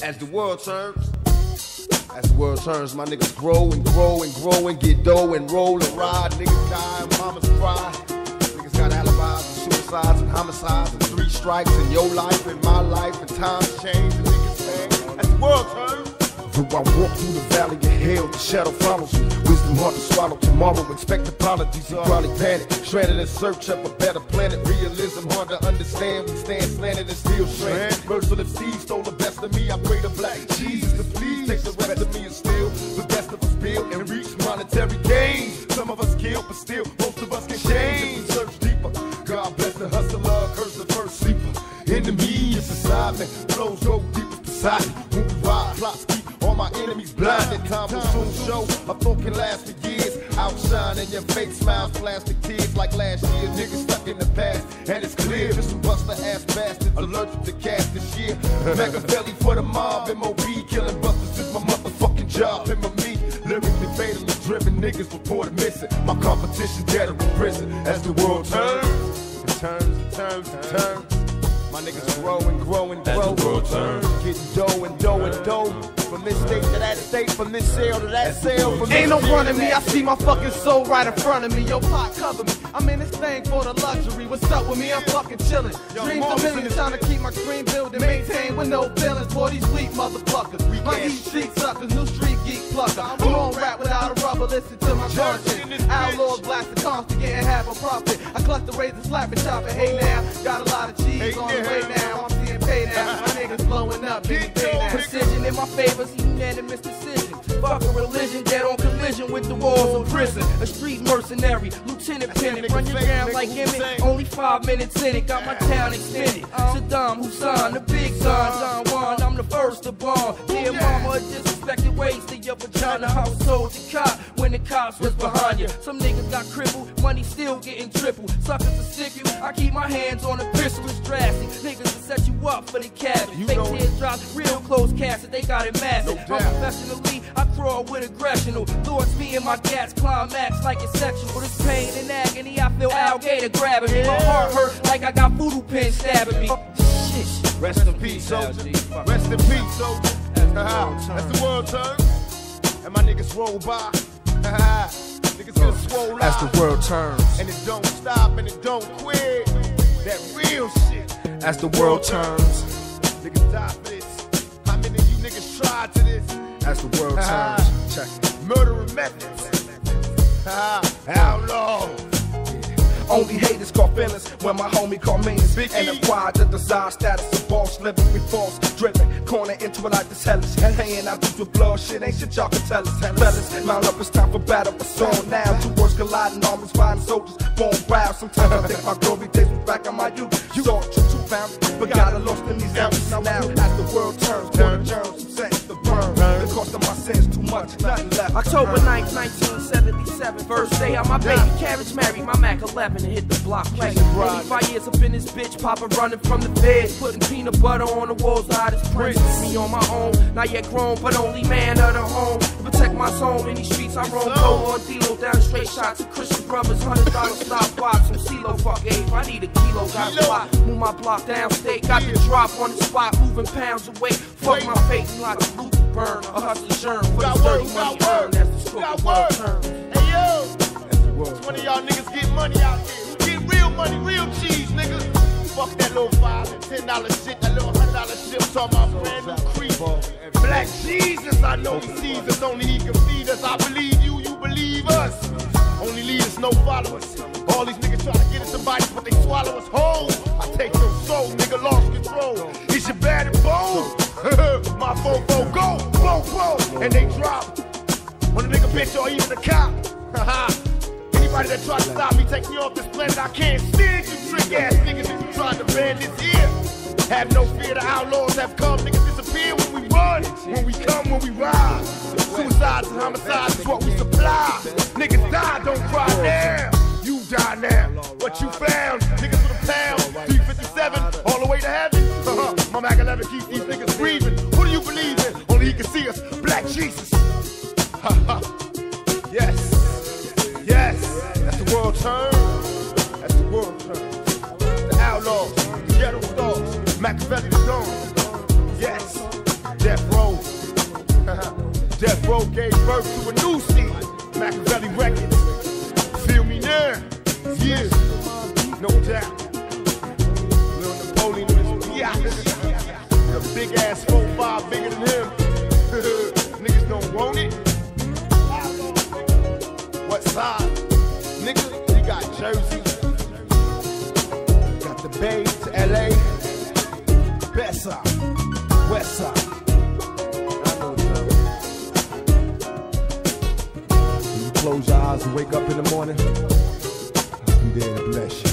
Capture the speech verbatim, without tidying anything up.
As the world turns, as the world turns, my niggas grow and grow and grow and get dough and roll and ride. Niggas die and mamas cry. Niggas got alibis and suicides and homicides and three strikes in your life and my life and times change and niggas say, as the world turns. Though I walk through the valley of hell, the shadow follows me. Wisdom hard to swallow tomorrow, expect apologies, you probably panic. Stranded in search of a better planet. Realism hard to understand, we stand slanted and still stranded. Merciless seeds stole the best of me, I pray to black Jesus to please take the rest of me and steal the best of us build and reach monetary gain. Some of us kill, but still, most of us can change. Search deeper, God bless the hustler, curse the first sleeper. Enemy is beside me, flows go deeper beside me. When we ride, plots keep all my enemies blinded. Time will soon show a thought can last for years. Outshining your fake smiles, plastic tears like last year. Niggas stuck in the past, and it's clear there's some buster ass bastards allergic to cash this year. Machiavelli for the mob, M O B killing busters is my motherfucking job. M M E lyrically fatally driven, niggas reported missing. My competition dead or in prison. As the world turns, it turns, it turns, it turns. My niggas grow and grow and grow. As the world turns, getting dough and dough and dough. From this state to that state, from this sale to that sale. From Ain't no running me, I see my fucking soul right in front of me. Yo, pot cover me. I'm in this thing for the luxury. What's up with me? I'm fucking chillin'. Dreams a million, trying to keep my green building maintained with no feelings. Boy, these weak motherfuckers. My heat street suckers, new street geek plucker. I'm gon' rap without a rubber, listen to my conscience. Outlaws blast the constant, getting half a profit. I clutch the razor, slap and chop it. Hey now, got a lot of cheese on the way now. I'm seeing pay now. My niggas blowing up, big pay now. Precision in my favor, unanimous decision. Fuck a religion, dead on collision with the walls of prison. A street mercenary, Lieutenant Pennant, run your ground like Emmett. Only five minutes in it, got my town extended. Saddam Hussein, the big son, Don Juan, I'm the first to bomb. Dear mama, a disrespected waste to your vagina. Household to cop when the cops was behind you. Some niggas got crippled, money still getting tripled. Suckers to stick you, I keep my hands on the pistol, it's drastic. Niggas to set you up for the cabin. Fake teardrops, real close casket, they got it massive. I'm professionally, I crawl with aggression. Thoughts me and my gas climax like it's sexual. This pain and agony, I feel alligator grabbing me. My heart hurt like I got voodoo pins stabbing me. Shit. Rest in peace, soldier. Rest in peace, soldier. As the world turns, and my niggas roll by. Niggas get swole As the world turns, and it don't stop and it don't quit. That real shit. As the world turns, niggas die for this. How many of you niggas tried to this? As the world turns, check it. Murdering methods. Outlaw. Only haters call feelings when my homie call meanings. And acquired the desired status of boss, living with false, driven, corner into a life that's hellish. Hanging out through the blood, shit ain't shit y'all can tell us. Fellas, mount up, it's time for battle, it's on now. Two words colliding, armies fighting soldiers, born wild. Sometimes I think my glory days was back on my youth. You saw it, two pounds, but got lost in these ounces. Now, as the world turns, turn germs, some sense to burn. The cost of my sins too much, nothing left. October ninth, nineteen seventy-seven, first day on my baby carriage married my Mac eleven and hit the block pregnant. Five years up in this bitch, Papa running from the feds, putting peanut butter on the walls, hottest prince. Me on my own, not yet grown, but only man of the home. To protect my zone in these streets, I roam low on D-Lo, down straight shots of Christian brothers, hundred dollar stop box from CeeLo, fuck Abe. I need a kilo, got a spot, move my block downstate, got the drop on the spot, moving pounds away. Fuck my face, like a loot burn, a hustler churn for the dirty money earned as the stroke of world turns. Hey yo, one of y'all niggas get money out here. Get real money, real cheese, nigga. Fuck that little five and ten dollar shit, that little hundred dollar shit. Talking about brand new creep. Black Jesus, I know he sees us, only he can feed us. I believe you, you believe us. Only leaders, no followers. All these niggas try to get us somebody, but they swallow us whole. I take your soul, nigga, lost control. Is you bad and bold? My fofo go, blow, blow, and they drop. When a nigga bitch or even a cop. Anybody that tries to stop me, take me off this planet, I can't stand you trick ass niggas if you trying to ban this here. Have no fear, the outlaws have come, niggas disappear when we run, when we come, when we ride. Suicides and homicides is what we supply. Niggas die, don't cry now. You die now. What you found, niggas with a pound, three fifty-seven, all the way to heaven. Uh-huh. My Mac eleven keeps these niggas breathing. Who do you believe in? Only he can see us, Black Jesus. Yes, yes, that's the world turn. That's the world turn. The outlaws, the ghetto stars, Machiavelli the Dawn. Yes, death Road gave birth to a new seed, Machiavelli Records. Feel me now? Yeah, no doubt. Lil Napoleon is biatch. The big ass four five bigger than him. Niggas don't want it. What side? Nigga, you got Jersey. Got the Bay to L A. Best side, West side. I know it's up. When you close your eyes and wake up in the morning, I'll be there to bless you.